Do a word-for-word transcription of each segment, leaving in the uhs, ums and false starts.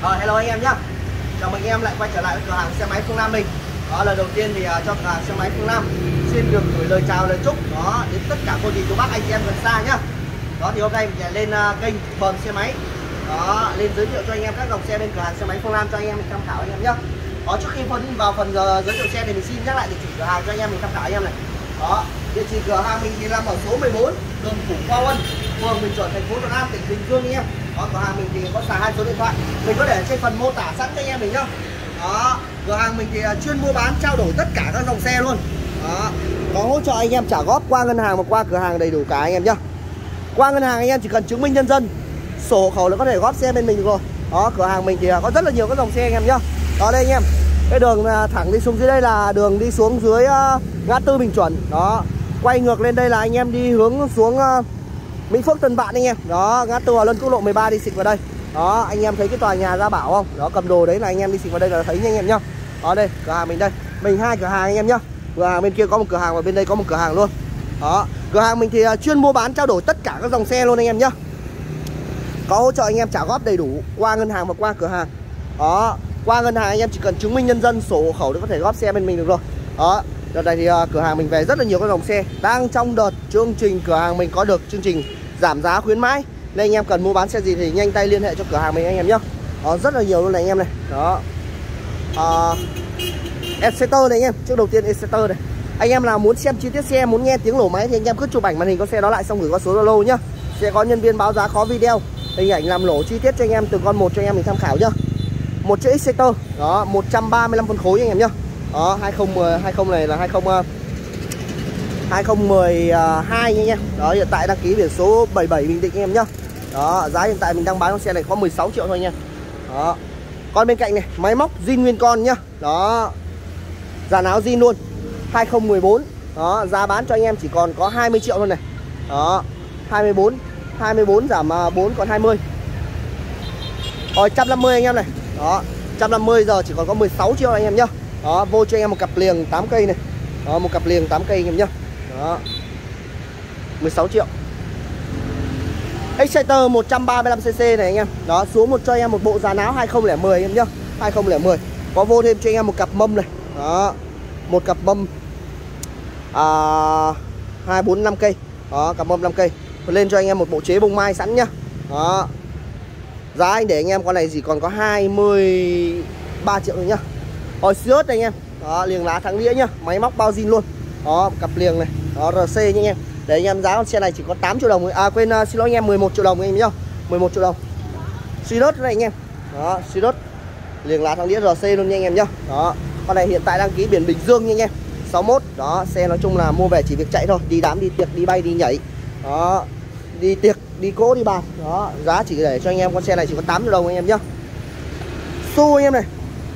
Ờ, hello anh em nhé. Chào mừng anh em lại quay trở lại với cửa hàng xe máy Phương Nam mình. Đó, lần đầu tiên thì uh, cho cửa hàng xe máy Phương Nam xin được gửi lời chào, lời chúc đó đến tất cả cô dì chú bác anh chị em gần xa nhá. Đó thì hôm nay mình lên uh, kênh Bờm Xe Máy. Đó, lên giới thiệu cho anh em các dòng xe bên cửa hàng xe máy Phương Nam cho anh em mình tham khảo anh em nhé. Đó, trước khi phần vào phần uh, giới thiệu xe thì mình xin nhắc lại địa chỉ cửa hàng cho anh em mình tham khảo anh em này. Đó, địa chỉ cửa hàng mình thì nằm ở số mười bốn đường Phủ Khoa Huân, phường Bình Chuẩn, thành phố Thuận An, tỉnh Bình Dương anh em. Đó, cửa hàng mình thì có xài hai số điện thoại, mình có để trên phần mô tả sẵn cho anh em mình nhá. Đó, cửa hàng mình thì chuyên mua bán trao đổi tất cả các dòng xe luôn. Đó, có hỗ trợ anh em trả góp qua ngân hàng và qua cửa hàng đầy đủ cả anh em nhá. Qua ngân hàng anh em chỉ cần chứng minh nhân dân, sổ hộ khẩu là có thể góp xe bên mình được rồi. Đó, cửa hàng mình thì có rất là nhiều các dòng xe anh em nhá. Đó đây anh em, cái đường thẳng đi xuống dưới đây là đường đi xuống dưới uh, ngã tư Bình Chuẩn. Đó, quay ngược lên đây là anh em đi hướng xuống uh, Mỹ Phước Tân Vạn anh em. Đó, ngã tư Hòa Luân quốc lộ mười ba đi xịt vào đây. Đó, anh em thấy cái tòa nhà Gia Bảo không? Đó, cầm đồ đấy là anh em đi xịt vào đây là thấy nha anh em nhá. Đó đây, cửa hàng mình đây. Mình hai cửa hàng anh em nhá. Cửa hàng bên kia có một cửa hàng và bên đây có một cửa hàng luôn. Đó, cửa hàng mình thì uh, chuyên mua bán trao đổi tất cả các dòng xe luôn anh em nhá. Có hỗ trợ anh em trả góp đầy đủ qua ngân hàng và qua cửa hàng. Đó, qua ngân hàng anh em chỉ cần chứng minh nhân dân, sổ hộ khẩu để có thể góp xe bên mình được rồi. Đó, đợt này thì uh, cửa hàng mình về rất là nhiều các dòng xe. Đang trong đợt chương trình cửa hàng mình có được chương trình giảm giá khuyến mãi, nên anh em cần mua bán xe gì thì nhanh tay liên hệ cho cửa hàng mình anh em nhé. Đó, rất là nhiều luôn này anh em này. Đó, uh, Exeter này anh em. Trước đầu tiên Exeter này. Anh em nào muốn xem chi tiết xe, muốn nghe tiếng nổ máy thì anh em cứ chụp ảnh màn hình con xe đó lại xong gửi qua số Zalo nhá. Sẽ có nhân viên báo giá, có video hình ảnh làm lỗ chi tiết cho anh em từng con một cho anh em mình tham khảo nhá. Một chiếc Exeter, đó, một trăm ba mươi lăm phân khối anh em nhá. Đó, hai không một không này là hai không hai không một hai anh em. Đó, hiện tại đăng ký biển số bảy bảy Bình Định anh em nhá. Đó, giá hiện tại mình đang bán con xe này có mười sáu triệu thôi anh em. Đó. Con bên cạnh này, máy móc zin nguyên con nhá. Đó, dàn áo zin luôn, hai không một bốn. Đó, giá bán cho anh em chỉ còn có hai mươi triệu thôi này. Đó, hai mươi bốn, hai mươi bốn giảm bốn còn hai mươi. Rồi một trăm năm mươi anh em này. Đó, một trăm năm mươi giờ chỉ còn có mười sáu triệu anh em nhá. Đó, vô cho anh em một cặp liềng tám cây này. Đó, một cặp liềng tám cây anh em nhá. Đó, mười sáu triệu. Exciter một trăm ba mươi lăm xê xê này anh em. Đó, xuống một cho anh em một bộ dàn áo hai không không không anh em nhá. hai không không không. Có vô thêm cho anh em một cặp mâm này. Đó, một cặp mâm à, hai bốn năm cây. Đó, cặp mâm năm cây. Lên cho anh em một bộ chế bông mai sẵn nhá. Đó, giá anh để anh em con này chỉ còn có hai mươi ba triệu thôi nhá. Rồi Sirius này anh em. Đó, liềng lá thắng đĩa nhá, máy móc bao zin luôn. Đó, cặp liềng này. Đó, rờ xê nha anh em. Để anh em giá con xe này chỉ có tám triệu đồng. À quên, uh, xin lỗi anh em, mười một triệu đồng anh em nhá. mười một triệu đồng. Sirius này anh em. Đó, Sirius liềng lá thắng đĩa rờ xê luôn nha anh em nhá. Đó, con này hiện tại đăng ký biển Bình Dương nha anh em. sáu mốt. Đó, xe nói chung là mua về chỉ việc chạy thôi, đi đám, đi tiệc, đi bay, đi nhảy. Đó, đi tiệc, đi cỗ, đi bàn. Đó, giá chỉ để cho anh em con xe này chỉ có tám triệu đồng anh em nhá. Su anh em này.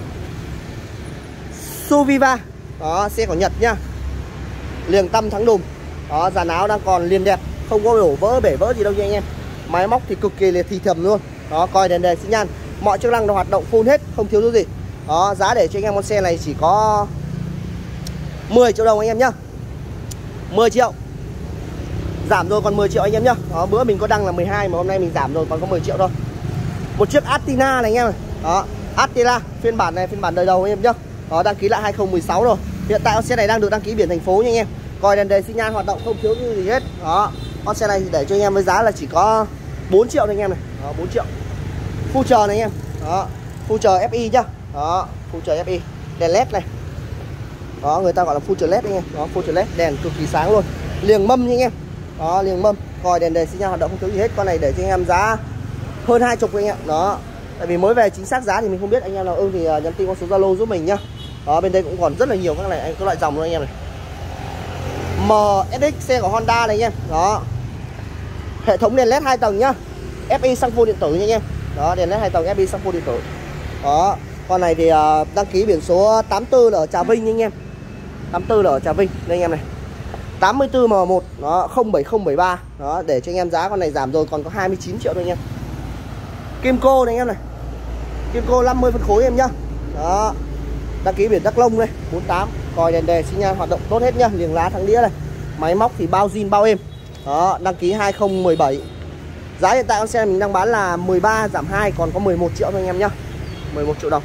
Su Viva. Đó, xe của Nhật nhá. Liềng tăm thắng đùm. Đó, dàn áo đang còn liền đẹp, không có đổ vỡ bể vỡ gì đâu nha anh em. Máy móc thì cực kỳ là thì thầm luôn. Đó, coi đèn đề xi nhan, mọi chức năng đều hoạt động full hết, không thiếu thứ gì. Đó, giá để cho anh em con xe này chỉ có mười triệu đồng anh em nhá. mười triệu. Giảm rồi còn mười triệu anh em nhá. Đó, bữa mình có đăng là mười hai mà hôm nay mình giảm rồi còn có mười triệu thôi. Một chiếc Atina này anh em này. Đó, Attila phiên bản này, phiên bản đời đầu anh em nhá. Đó, đăng ký lại hai không một sáu rồi. Hiện tại con xe này đang được đăng ký biển thành phố nha anh em. Coi đèn đề xi nhan hoạt động không thiếu gì hết. Đó, con xe này thì để cho anh em với giá là chỉ có bốn triệu này anh em này. Đó, bốn triệu. Future này anh em. Đó, Future ép i nhá. Đó, Future ép i. Đèn led này. Đó, người ta gọi là Future led anh em. Đó, Future led, đèn cực kỳ sáng luôn. Liềng mâm nha anh em. Đó, liềng mâm. Coi đèn đề xi nhan hoạt động không thiếu gì hết. Con này để cho anh em giá hơn hai chục anh em. Đó. Tại vì mới về chính xác giá thì mình không biết, anh em nào ưng thì nhắn tin qua số Zalo giúp mình nhá. Đó, bên đây cũng còn rất là nhiều các này, các loại dòng luôn anh em này. em ét ích xe của Honda này anh em. Đó, hệ thống đèn led hai tầng nhá, ép i xăng phô điện tử nha anh em. Đó, đèn led hai tầng ép i xăng phô điện tử. Đó, con này thì uh, đăng ký biển số tám tư là ở Trà Vinh anh em. tám tư là ở Trà Vinh đây anh em này. tám mươi tư M một. Đó, không bảy không bảy ba. Đó, để cho anh em giá con này giảm rồi còn có hai mươi chín triệu thôi anh em. Kimco này anh em này. Kimco năm mươi phân khối em nhá. Đó, đăng ký biển Đắk Nông này, bốn tám. Coi đèn đề xi nhan hoạt động tốt hết nhá, liềng lá thắng đĩa này. Máy móc thì bao zin bao êm. Đó, đăng ký hai không một bảy. Giá hiện tại con xe mình đang bán là mười ba giảm hai còn có mười một triệu thôi anh em nhá. mười một triệu đồng.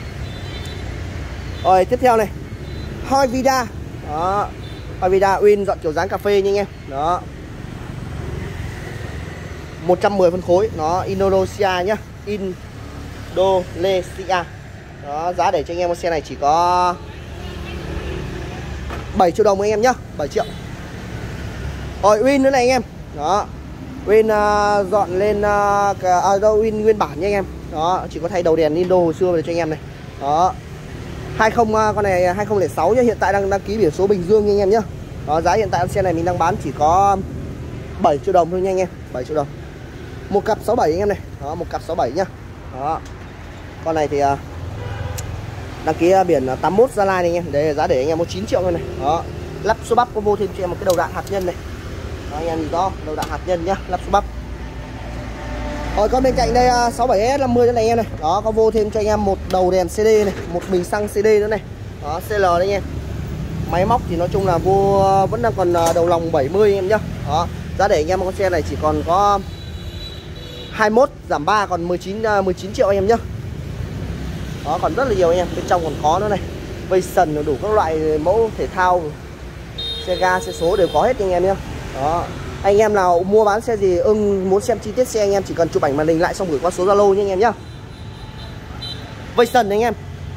Rồi tiếp theo này, Hoi Vida. Đó, Hoi Vida win dọn kiểu dáng cà phê nha anh em. Đó, một trăm mười phân khối. Nó Indonesia nhá, Indonesia. Đó, giá để cho anh em con xe này chỉ có bảy triệu đồng anh em nhá, bảy triệu. Rồi win nữa này anh em. Đó, win uh, dọn lên uh, à, đâu win nguyên bản nha anh em. Đó, chỉ có thay đầu đèn Indo hồi xưa để cho anh em này. Đó, hai mươi uh, con này hai không không sáu nhá, hiện tại đang đăng ký biển số Bình Dương nha anh em nhá. Đó, giá hiện tại con xe này mình đang bán chỉ có bảy triệu đồng thôi nha anh em, bảy triệu đồng. Một cặp sáu bảy anh em này. Đó, một cặp sáu bảy nhá. Đó, con này thì uh, đăng ký biển tám mốt Gia Lai này anh em. Đây là giá để anh em có chín triệu thôi này. Đó, lắp số bắp có vô thêm cho em một cái đầu đạn hạt nhân này. Đó, anh em nhìn rõ đầu đạn hạt nhân nhá, lắp số bắp. Rồi con bên cạnh đây sáu bảy S năm mươi đây này anh em này. Đó, có vô thêm cho anh em một đầu đèn xê đê này, một bình xăng xê đê nữa này. Đó, xê lờ đấy anh em. Máy móc thì nói chung là vô vẫn đang còn đầu lòng bảy mươi anh em nhá. Đó, giá để anh em con xe này chỉ còn có hai mươi mốt giảm ba còn mười chín mười chín triệu anh em nhá. Đó, còn rất là nhiều anh em, bên trong còn có nữa này. Vision đủ các loại mẫu thể thao, xe ga, xe số đều có hết anh em nhá. Đó, anh em nào mua bán xe gì ưng muốn xem chi tiết xe anh em chỉ cần chụp ảnh màn hình lại xong gửi qua số Zalo nha anh em nhá. Vision anh em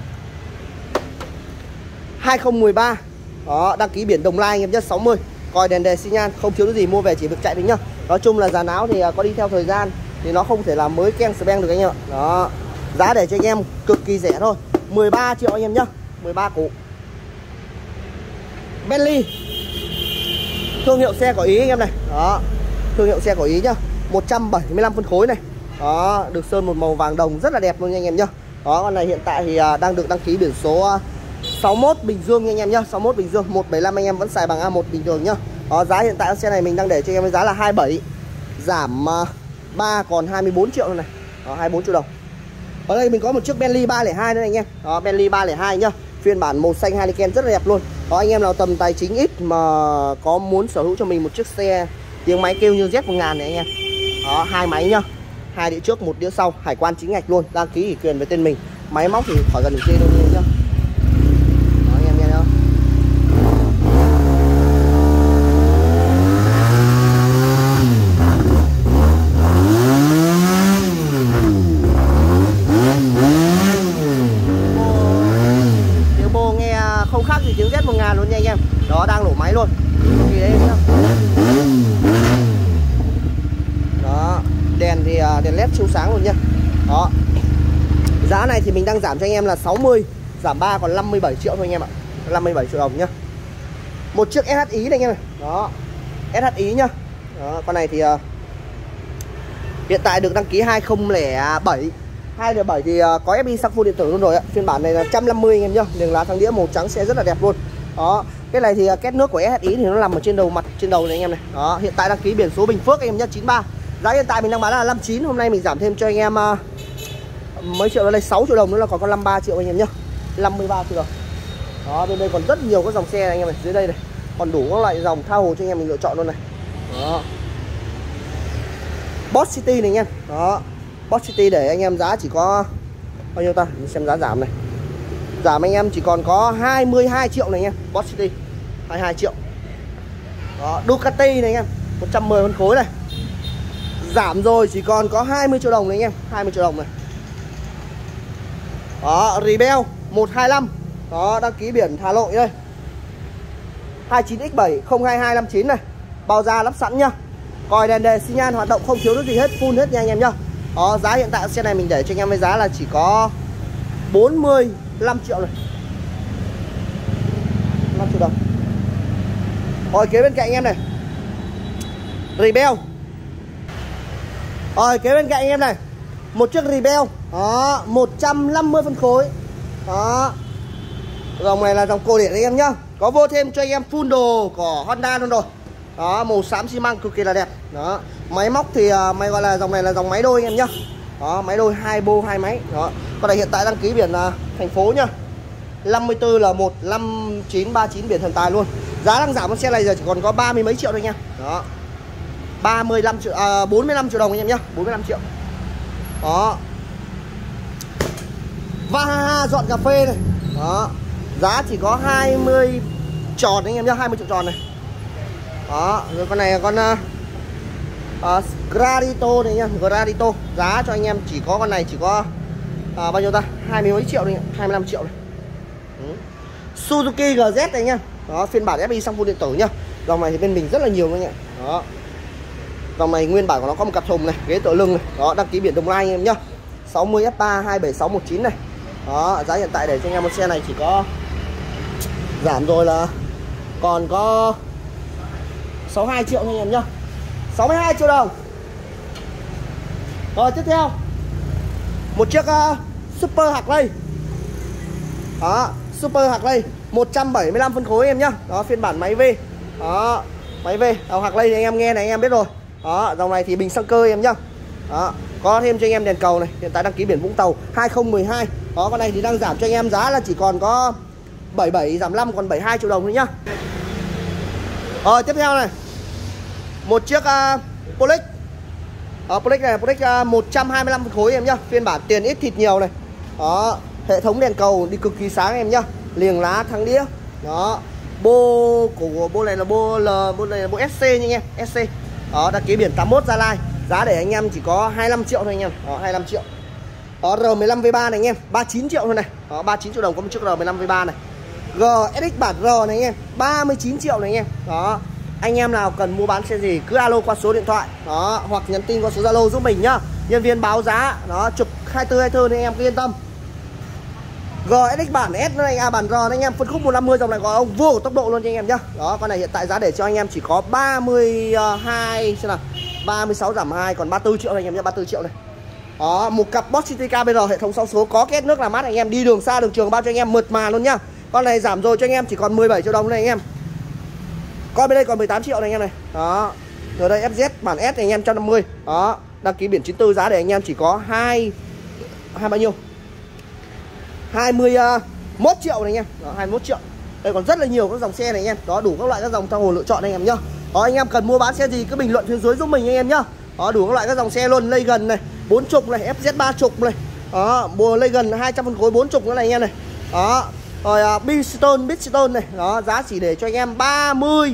hai không một ba. Đó, đăng ký biển Đồng Nai anh em nhá, sáu mươi. Coi đèn đề xi nhan không thiếu cái gì, mua về chỉ việc chạy được nhá. Nói chung là dàn áo thì có đi theo thời gian thì nó không thể làm mới keng speng được anh em ạ. Đó, giá để cho anh em cực kỳ rẻ thôi, mười ba triệu anh em nhá, mười ba củ. Bentley thương hiệu xe của Ý anh em này. Đó, thương hiệu xe của Ý nhá, một trăm bảy mươi lăm phân khối này. Đó, được sơn một màu vàng đồng rất là đẹp luôn nha anh em nhá. Đó, con này hiện tại thì đang được đăng ký biển số sáu mốt Bình Dương nha anh em nhá, sáu mốt Bình Dương, một bảy năm anh em vẫn xài bằng A một bình thường nhá. Đó, giá hiện tại con xe này mình đang để cho anh em với giá là hai mươi bảy, giảm ba còn hai mươi bốn triệu thôi này. Đó, hai mươi bốn triệu đồng. Ở đây mình có một chiếc Bentley ba không hai nữa này anh em. Đó, Bentley ba không hai nhá, phiên bản màu xanh Hurricane rất là đẹp luôn. Đó, anh em nào tầm tài chính ít mà có muốn sở hữu cho mình một chiếc xe tiếng máy kêu như Z một ngàn này anh em. Đó, hai máy nhá, hai đĩa trước một đĩa sau, hải quan chính ngạch luôn, đăng ký ủy quyền với tên mình. Máy móc thì khỏi cần chê đâu nhá. Đó, anh em nghe không? Không khác gì tiếng Z một ngàn luôn nha anh em. Đó, đang nổ máy luôn. Đó, đèn thì đèn led chiếu sáng luôn nha. Đó, giá này thì mình đang giảm cho anh em là sáu mươi, giảm ba còn năm mươi bảy triệu thôi anh em ạ, năm mươi bảy triệu đồng nhá. Một chiếc ét hát Ý này anh em này. Đó, ét hát Ý nhá. Đó, con này thì uh, hiện tại được đăng ký hai không không bảy. hai không không bảy thì uh, có ép i sắc full điện tử luôn rồi ạ. Phiên bản này là một trăm năm mươi anh em nhá, đường lá thắng đĩa màu trắng, xe rất là đẹp luôn. Đó, cái này thì uh, két nước của ét hát Ý thì nó nằm ở trên đầu mặt trên đầu này anh em này. Đó, hiện tại đăng ký biển số Bình Phước anh em nhá, chín ba. Giá hiện tại mình đang bán là năm mươi chín, hôm nay mình giảm thêm cho anh em uh, mấy triệu đây, sáu triệu đồng nữa là còn có năm mươi ba triệu anh em nhá. năm mươi ba triệu đồng. Đó, bên đây còn rất nhiều các dòng xe này, anh em này, dưới đây này. Còn đủ các loại dòng tha hồ cho anh em mình lựa chọn luôn này. Đó. Boss City này anh em. Đó, Boss City để anh em giá chỉ có bao nhiêu ta? Mình xem giá giảm này. Giảm anh em chỉ còn có hai mươi hai triệu này anh em. Boss City hai mươi hai triệu. Đó, Ducati này anh em, một trăm mười phân khối này. Giảm rồi chỉ còn có hai mươi triệu đồng này anh em, hai mươi triệu đồng này. Đó, Rebel một hai năm. Đó, đăng ký biển Hà Nội đây. hai chín x bảy không hai hai năm chín này. Bao da lắp sẵn nhá. Còi đèn đề xi nhan hoạt động không thiếu cái gì hết, full hết nha anh em nhá. Đó, giá hiện tại xe này mình để cho anh em với giá là chỉ có bốn mươi lăm triệu này. năm triệu đồng. Rồi kế bên cạnh anh em này. Rebel. Rồi kế bên cạnh anh em này. Một chiếc Rebel. Đó, một trăm năm mươi phân khối. Đó. Dòng này là dòng cổ điển anh em nhá. Có vô thêm cho anh em full đồ của Honda luôn rồi. Đó, màu xám xi măng cực kỳ là đẹp. Đó, máy móc thì uh, mày gọi là dòng này là dòng máy đôi anh em nhá. Đó, máy đôi hai bô hai máy. Đó, con này hiện tại đăng ký biển uh, thành phố nhá, năm mươi tư L một năm chín ba chín biển Thần Tài luôn. Giá đang giảm con xe này giờ chỉ còn có ba mươi mấy triệu thôi anh em. Đó, ba mươi lăm triệu, à, bốn mươi lăm triệu đồng anh em nhá, bốn mươi lăm triệu. Đó, Vahaha dọn cà phê này. Đó. Giá chỉ có hai mươi tròn anh em nhá, hai mươi triệu tròn này. Đó, rồi con này là con uh, uh, Gradito này nhá, Gradito. Giá cho anh em chỉ có con này chỉ có uh, bao nhiêu ta? hai mươi mấy triệu này, hai mươi lăm triệu này. Ừ. Suzuki giê dét này nhá. Đó, phiên bản ép i xăng full điện tử nhá. Dòng này thì bên mình rất là nhiều anh em. Đó. Dòng này nguyên bản của nó có một cặp thùng này, ghế tựa lưng này. Đó, đăng ký biển Đồng Nai anh em nhá. sáu mươi F ba hai bảy sáu một chín này. Đó, giá hiện tại để cho anh em một xe này chỉ có giảm rồi là còn có sáu mươi hai triệu anh em nhá. sáu mươi hai triệu đồng. Rồi tiếp theo một chiếc uh, Super Harley. Đó, Super Harley một trăm bảy mươi lăm phân khối em nhá. Đó, phiên bản máy V. Đó, máy V. Đầu Harley thì anh em nghe này anh em biết rồi. Đó, dòng này thì bình xăng cơ em nhá. Đó, có thêm cho anh em đèn cầu này, hiện tại đăng ký biển Vũng Tàu hai không một hai. Đó, con này thì đang giảm cho anh em giá là chỉ còn có bảy mươi bảy giảm năm còn bảy mươi hai triệu đồng thôi nhá. Rồi tiếp theo này. Một chiếc uh, Polix. Đó, Polix này, Polix uh, một trăm hai mươi lăm phân khối em nhá, phiên bản tiền ít thịt nhiều này. Đó, hệ thống đèn cầu đi cực kỳ sáng em nhá, liềng lá thắng đĩa. Đó, bô của bô này là bô L, bô này là bô ét xê nha anh em, ét xê. Đó, đăng ký biển tám mốt Gia Lai. Giá để anh em chỉ có hai mươi lăm triệu thôi anh em. Đó, hai mươi lăm triệu. Đó, R mười lăm V ba này anh em, ba mươi chín triệu thôi này. Đó, ba mươi chín triệu đồng có một chiếc R mười lăm V ba này. G ét ích bản R này anh em, ba mươi chín triệu này anh em. Đó, anh em nào cần mua bán xe gì cứ alo qua số điện thoại. Đó, hoặc nhắn tin qua số Zalo giúp mình nhá. Nhân viên báo giá. Đó, chụp hai mươi tư hai mươi tư nên anh em cứ yên tâm. G ét ích bản S này, à, bản R này anh em, phân khúc một trăm năm mươi, dòng này có ông vua của tốc độ luôn cho anh em nhá. Đó, con này hiện tại giá để cho anh em chỉ có ba mươi hai xem nào. ba mươi sáu giảm hai còn ba mươi tư triệu này anh em nhá, ba mươi tư triệu này. Đó, một cặp Boss City ca bê rờ hệ thống sáu số có két nước làm mát anh em, đi đường xa đường trường bao cho anh em mượt mà luôn nhá. Con này giảm rồi cho anh em chỉ còn mười bảy triệu đồng này anh em. Con bên đây còn mười tám triệu này anh em này. Đó. Rồi đây ép dét bản S này anh em một trăm năm mươi. Đó, đăng ký biển chín tư, giá để anh em chỉ có hai hai bao nhiêu? hai mươi mốt triệu này anh em. Đó, hai mươi mốt triệu. Đây còn rất là nhiều các dòng xe này anh em. Đó, đủ các loại các dòng tha hồ lựa chọn anh em nhá. Đó, anh em cần mua bán xe gì cứ bình luận phía dưới giúp mình anh em nhá. Đó, đủ các loại các dòng xe luôn, Legan này, bốn chục này, ép dét ba chục này. Đó, bùa Legan hai trăm phân khối bốn chục nữa này anh em này. Đó. Rồi uh, Bridgestone, Bridgestone này. Đó, giá chỉ để cho anh em ba mươi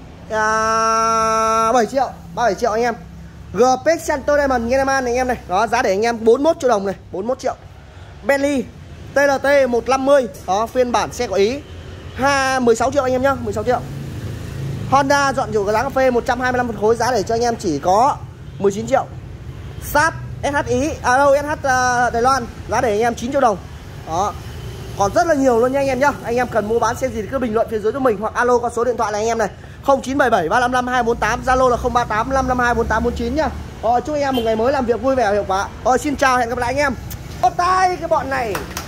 bảy triệu, ba mươi bảy triệu anh em. giê pê Center Diamond Geneman này anh em này. Đó, giá để anh em bốn mươi mốt triệu đồng này, bốn mươi mốt triệu. Bentley tê lờ tê một trăm năm mươi. Đó, phiên bản xe của Ý. mười sáu triệu anh em nhá, mười sáu triệu. Honda dọn dụ giá cà phê một trăm hai mươi lăm phân khối, giá để cho anh em chỉ có mười chín triệu. Saab ét hát Ý, à đâu, ét hát uh, Đài Loan, giá để anh em chín triệu đồng. Đó. Còn rất là nhiều luôn nha anh em nhá. Anh em cần mua bán xe gì thì cứ bình luận phía dưới cho mình hoặc alo qua số điện thoại này anh em này, không chín bảy bảy ba năm năm hai bốn tám, Zalo là không ba tám năm năm hai bốn tám bốn chín nhá. Rồi, chúc anh em một ngày mới làm việc vui vẻ hiệu quả. Rồi, xin chào, hẹn gặp lại anh em. Ốt tay cái bọn này.